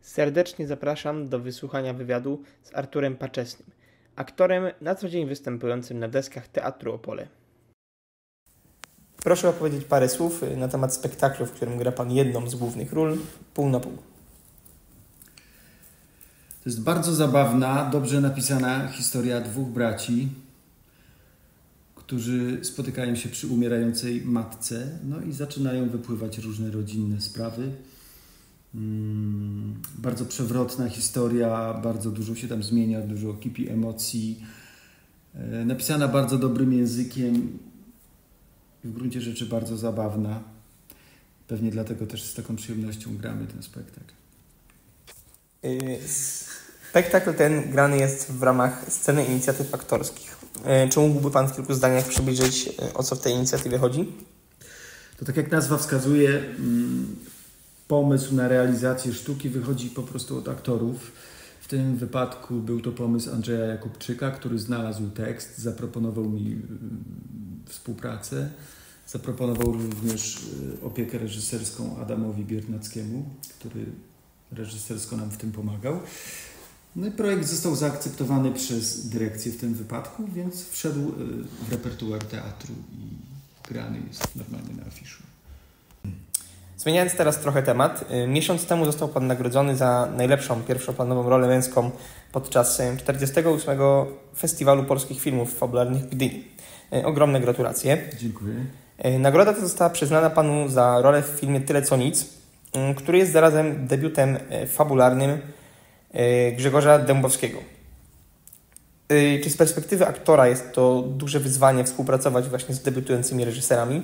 Serdecznie zapraszam do wysłuchania wywiadu z Arturem Paczesnym, aktorem na co dzień występującym na deskach Teatru Opole. Proszę opowiedzieć parę słów na temat spektaklu, w którym gra Pan jedną z głównych ról, Pół na pół. To jest bardzo zabawna, dobrze napisana historia dwóch braci, którzy spotykają się przy umierającej matce, no i zaczynają wypływać różne rodzinne sprawy. Bardzo przewrotna historia, bardzo dużo się tam zmienia, dużo kipi emocji. Napisana bardzo dobrym językiem i w gruncie rzeczy bardzo zabawna. Pewnie dlatego też z taką przyjemnością gramy ten spektakl. Spektakl ten grany jest w ramach sceny inicjatyw aktorskich. Czy mógłby Pan w kilku zdaniach przybliżyć, o co w tej inicjatywie chodzi? To tak jak nazwa wskazuje, pomysł na realizację sztuki wychodzi po prostu od aktorów. W tym wypadku był to pomysł Andrzeja Jakubczyka, który znalazł tekst, zaproponował mi współpracę. Zaproponował również opiekę reżyserską Adamowi Biernackiemu, który reżysersko nam w tym pomagał. No i projekt został zaakceptowany przez dyrekcję w tym wypadku, więc wszedł w repertuar teatru i grany jest normalnie na afiszu. Zmieniając teraz trochę temat, miesiąc temu został Pan nagrodzony za najlepszą pierwszoplanową rolę męską podczas 48. Festiwalu Polskich Filmów Fabularnych w Gdyni. Ogromne gratulacje. Dziękuję. Nagroda ta została przyznana Panu za rolę w filmie Tyle co nic, który jest zarazem debiutem fabularnym Grzegorza Dębowskiego. Czy z perspektywy aktora jest to duże wyzwanie współpracować właśnie z debiutującymi reżyserami?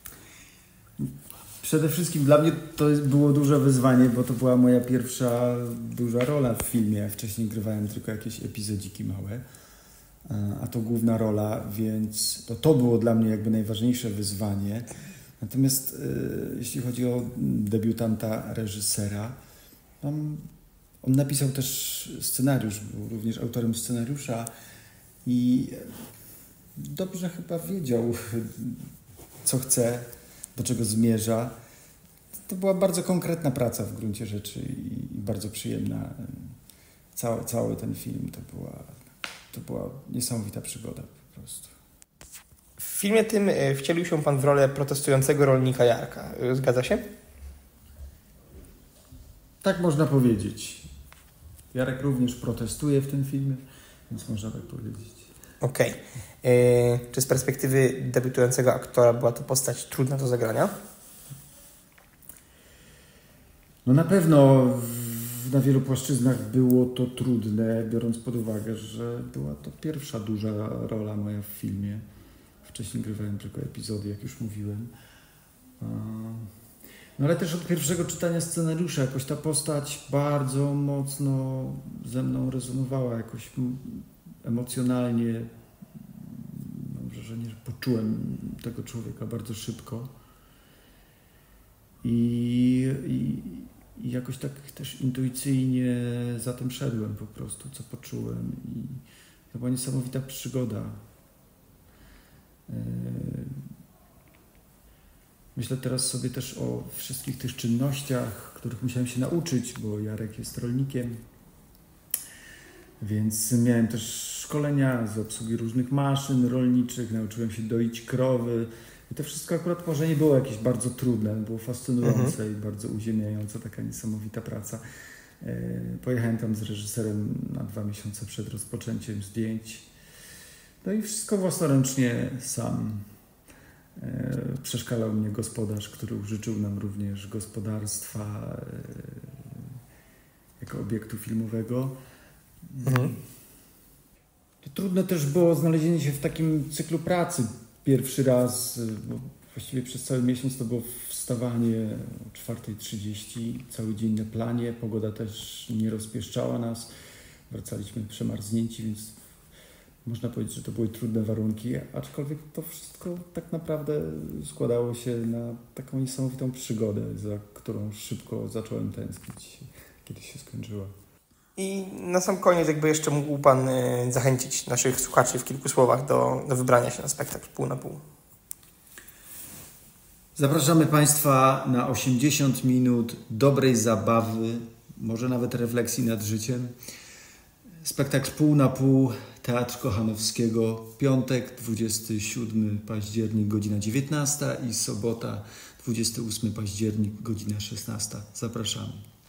Przede wszystkim dla mnie to było duże wyzwanie, bo to była moja pierwsza duża rola w filmie. Wcześniej grywałem tylko jakieś epizodziki małe, a to główna rola, więc to było dla mnie jakby najważniejsze wyzwanie. Natomiast jeśli chodzi o debiutanta reżysera, on napisał też scenariusz, był również autorem scenariusza i dobrze chyba wiedział, co chce, do czego zmierza. To była bardzo konkretna praca w gruncie rzeczy i bardzo przyjemna. Cały ten film to była niesamowita przygoda po prostu. W filmie tym wcielił się Pan w rolę protestującego rolnika Jarka. Zgadza się? Tak można powiedzieć. Jarek również protestuje w tym filmie, więc można tak powiedzieć. Okej. Czy z perspektywy debiutującego aktora była to postać trudna do zagrania? No na pewno na wielu płaszczyznach było to trudne, biorąc pod uwagę, że była to pierwsza duża rola moja w filmie. Wcześniej grywałem tylko epizody, jak już mówiłem. No ale też od pierwszego czytania scenariusza jakoś ta postać bardzo mocno ze mną rezonowała, jakoś emocjonalnie. Mam wrażenie, że poczułem tego człowieka bardzo szybko i jakoś tak też intuicyjnie za tym szedłem po prostu, co poczułem i to była niesamowita przygoda. Myślę teraz sobie też o wszystkich tych czynnościach, których musiałem się nauczyć, bo Jarek jest rolnikiem, więc miałem też szkolenia z obsługi różnych maszyn rolniczych, nauczyłem się doić krowy i to wszystko akurat może nie było jakieś bardzo trudne, było fascynujące i bardzo uziemiające, taka niesamowita praca. Pojechałem tam z reżyserem na 2 miesiące przed rozpoczęciem zdjęć, no i wszystko własnoręcznie sam. Przeszkalał mnie gospodarz, który użyczył nam również gospodarstwa jako obiektu filmowego. To trudne też było znalezienie się w takim cyklu pracy pierwszy raz, bo właściwie przez cały miesiąc to było wstawanie o 4:30, cały dzień na planie, pogoda też nie rozpieszczała nas, wracaliśmy przemarznięci, więc można powiedzieć, że to były trudne warunki, aczkolwiek to wszystko tak naprawdę składało się na taką niesamowitą przygodę, za którą szybko zacząłem tęsknić, kiedy się skończyła. I na sam koniec jakby jeszcze mógł Pan zachęcić naszych słuchaczy w kilku słowach do wybrania się na spektakl Pół na pół. Zapraszamy Państwa na 80 minut dobrej zabawy, może nawet refleksji nad życiem. Spektakl Pół na pół, Teatr Kochanowskiego, piątek, 27 październik, godzina 19 i sobota, 28 październik, godzina 16. Zapraszamy.